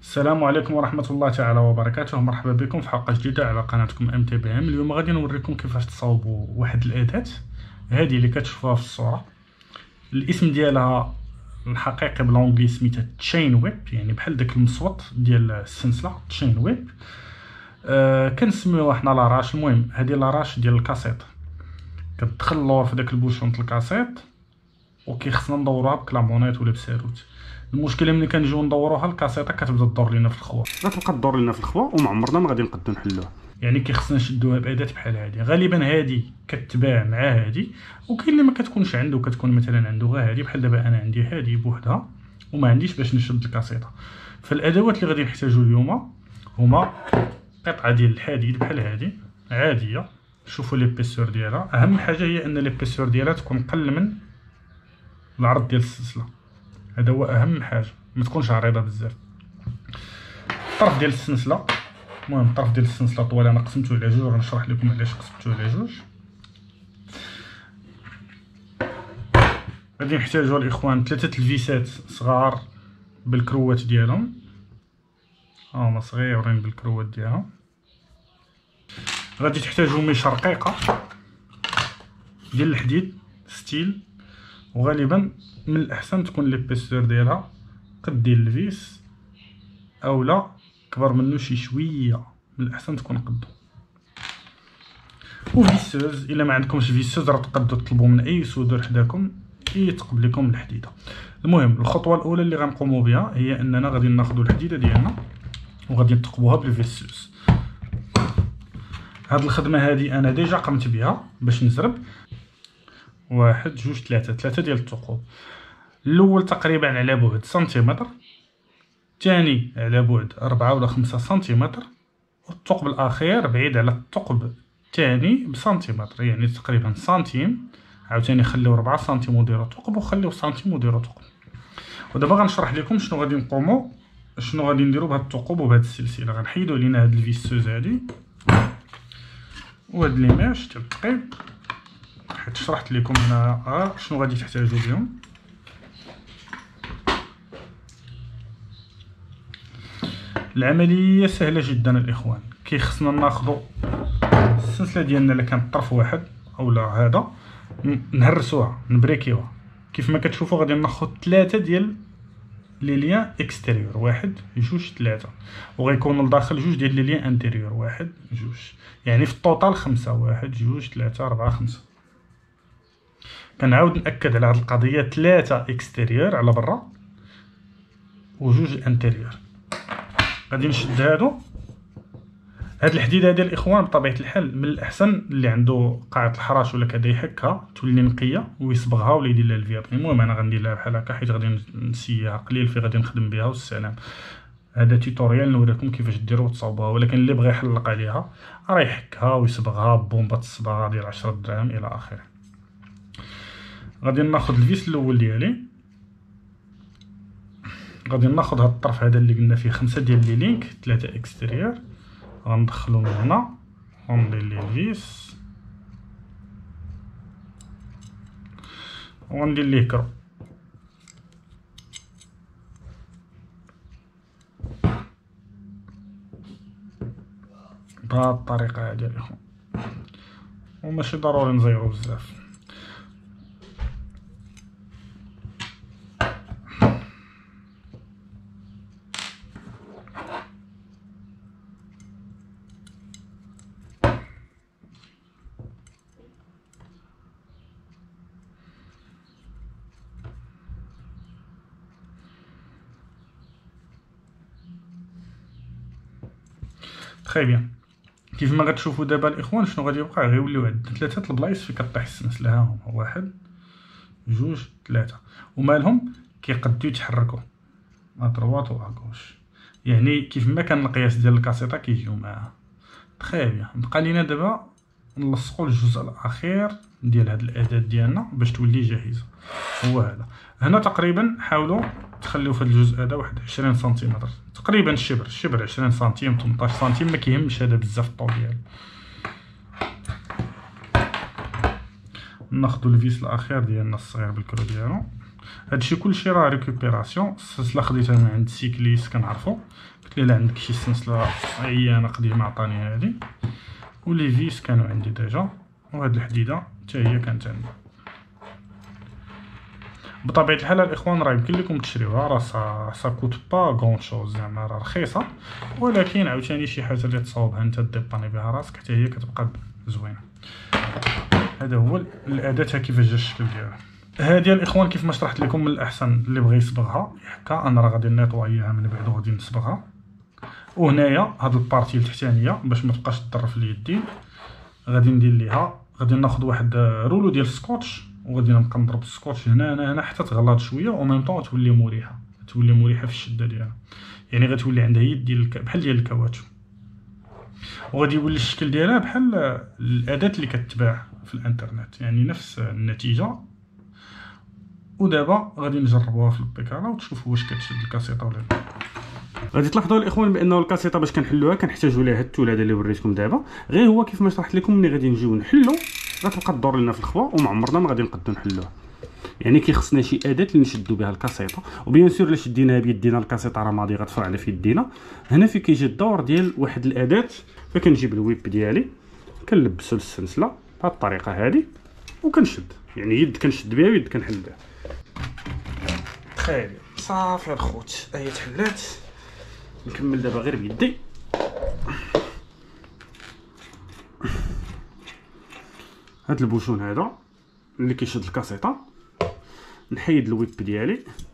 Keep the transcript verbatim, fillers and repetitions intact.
السلام عليكم ورحمة الله تعالى وبركاته. مرحبا بكم في حلقة جديدة على قناتكم ام تي بي ام. اليوم غادي نوريكم كيفاش تصاوبوا واحد الأداة هذه اللي كتشوفوها في الصورة. الاسم ديالها الحقيقي بالانجلي سميتها تشين ويب، يعني بحال داك المصوت ديال السلسلة تشين ويب. آه كنسميوها حنا لاراش. المهم هذه لاراش ديال الكاسيط، كتدخل اللور في داك البوشون ديال الكاسيط وكيخصنا ندوروها بكلامونيت ولا بساروت. المشكله ملي كنجيو ندوروها الكاسيطه كتبدا تدور لينا في الخوا، غتبقى تدور لينا في الخوا وما عمرنا ما غادي نقدروا نحلوها. يعني كيخصنا نشدوها باداه بحال هذه. غالبا هذه كتباع مع هذه، وكاين اللي ما كتكونش عنده، كتكون مثلا عنده غير هذه. بحال دابا انا عندي هذه بوحدها وما عنديش باش نشد الكاسيطه. فالادوات اللي غادي نحتاجو اليوم هما قطعه ديال الحديد بحال هذه عاديه. شوفوا ليبيسور ديالها. اهم حاجه هي ان ليبيسور ديالها تكون قل من العرض ديال السلسله، هذا هو اهم حاجه، ما تكونش عريضه بزاف. الطرف ديال السلسله، المهم الطرف ديال السلسله طوال، انا قسمته على جوج، غنشرح لكم علاش قسمته على جوج. غادي نحتاجوا الاخوان ثلاثه الفيسات صغار بالكروات ديالهم، هما صغيرين بالكروات ديالهم. غادي تحتاجوا ميشه رقيقه ديال الحديد ستيل، وغالبا من الاحسن تكون ليبيسور ديالها قد ديال الفيس او لا كبر منه شي شويه، من الاحسن تكون قدو. وفيسوز، الا ما عندكمش فيسوز راه تقدروا تطلبوا من اي سودور حداكم يتقبل لكم الحديده. المهم الخطوه الاولى اللي غنقوموا بها هي اننا غادي ناخذوا الحديده ديالنا وغادي نثقبوها بالفيسوز. هاد الخدمه هذه انا ديجا قمت بها باش نزرب واحد جوج ثلاثة ثلاثة ديال الثقوب. الاول تقريبا على بعد سنتيمتر، الثاني على بعد أربعة ولا خمسة سنتيمتر، والثقب الاخير بعيد على الثقب الثاني بسنتيمتر، يعني تقريبا سنتيم. عاوتاني خليو ربعة سنتيم وديروا ثقب، وخليو سنتيم وديروا ثقب. ودابا غنشرح لكم شنو غادي نقوموا شنو غادي نديروا بهاد الثقوب وبهاد السلسله. غنحيدوا لينا هاد الفيسوز هادي وهاد ليماش ديال التقيب، حيت شرحت لكم انا شنو غادي تحتاجوا بهم. العمليه سهله جدا الاخوان. كيخصنا ناخذوا السلسله ديالنا اللي كانت طرف واحد اولا هذا، نهرسوها نبريكيوها. كيف ما كتشوفوا غادي ناخذ ثلاثه ديال لي ليان اكستيريور، واحد جوج ثلاثه، وغيكونوا لداخل جوج ديال لي ليان انتيريور، واحد جوج، يعني في الطوطال خمسه، واحد جوج ثلاثه أربعة خمسة. كنعاود ناكد على هذه القضيه، ثلاثه اكستيريور على برا وجوج انتيريور. غادي نشد هادو. هاد الحديده ديال الاخوان بطبيعه الحال من الاحسن اللي عنده قاعه الحراش ولا كذا يحكها تولي نقيه ويصبغها ولا يدير لها الفيابري. المهم انا غندير لها بحال هكا حيت غادي نسيها قليل في غادي نخدم بها والسلام. هذا توتوريال نوريكم كيفاش ديروا وتصاوبوها، ولكن اللي بغى يحلق عليها راه يحكها ويصبغها ببومبه الصباغه ديال عشرة دراهم الى اخره. غادي ناخذ الفيس الاول ديالي، غادي ناخذ هاد الطرف هذا اللي قلنا فيه خمسة ديال لي لينك، ثلاثة اكستيريور، غندخلو من هنا وندير ليه الفيس وندير ليه كرو. بهاد الطريقه هادي الاخوان، وماشي ضروري نزيرو بزاف. تري بيان. كيف ما غتشوفوا دابا الاخوان شنو غادي يوقع، غيوليو عندنا ثلاثه البلايص فين كطيح السلسله. ها هما واحد جوج ثلاثه، ومالهم كيقدو يتحركوا ادروات واغوش، يعني كيف ما كان القياس ديال الكاسيطه كيجيو معاها. تري بيان. بقى لينا دابا نلصقوا الجزء الاخير ديال هاد الاداه ديالنا باش تولي جاهزه. هو هذا هنا تقريبا. حاولوا تخليو في هذا الجزء هذا واحد عشرين سنتيمتر تقريبا، الشبر الشبر عشرين سنتيم ثمنطاش سنتيم، ما كيهمش هذا بزاف الطول ديالو. ناخذوا الفيس الاخير ديالنا الصغير بالكرو ديالو هادشي كلشي راه ريكوبيراسيون. السلسله خديتها من عند سيكليس كنعرفو، قلت ليه لا عندك شي سلسله عيانه قديمه عطاني هادي، ولي فيس كانوا عندي ديجا، وهاد الحديده حتى هي كانت عندي. بطبيعه الحال الاخوان راه يمكن لكم تشريوها، راه سا سا كوت با غون شوز، زعما راه رخيصه، ولكن عاوتاني شي حاجه اللي تصاوبها انت ديباني بها راسك حتى هي كتبقى زوينه. هذا هو الاداه كيفاش جا الشكل ديالها. هادي الاخوان كيف ما شرحت لكم، من الاحسن اللي بغى يصبغها هكا، انا راه غادي نيطواييها من بعد وغادي نصبغها. وهنايا هاد البارتي التحتانيه باش ما تبقاش تضر في اليدين، غادي ندير ليها، غادي ناخذ واحد رولو ديال السكوتش وغادي نبقى نضرب السكوتش هنا هنا هنا حتى تغلط شويه، او ميم طون تولي مريحه، تولي مريحه في الشده ديالها، يعني غتولي عندها يد ديال بحال ديال الكاواتشو، وغادي يولي الشكل ديالها بحال الاداه اللي كتباع في الانترنت، يعني نفس النتيجه. ودابا غادي نجربوها في البيكالا وتشوفوا واش كتشد الكاسيطه ولا لا. غادي تلاحظوا الاخوان بانه الكاسيطه باش كنحلوها كنحتاجوا ليها التول هذا اللي وريتكم دابا، غير هو كيف ما شرحت لكم ملي غادي نجيو نحلو غتبقى تدور لنا في الخوا وما عمرنا ما غادي نقدروا نحلوها، يعني كيخصنا شي اداه اللي نشدوا بها الكاسيطه. وبيان سور الا شديناها بيدينا الكاسيطه راه ماضي غتفرع على في يدينا. هنا فين كيجي الدور ديال واحد الاداه، فكنجيب الويب ديالي كنلبسو السلسله بهذه الطريقه هذه وكنشد، يعني يد كنشد بها ويد كنحل بها. تخيل صافي الخوت هي تحلات. نكمل دابا غير بيدي. هاد البوشون هذا اللي كيشد الكاسيطه، نحيد الويب ديالي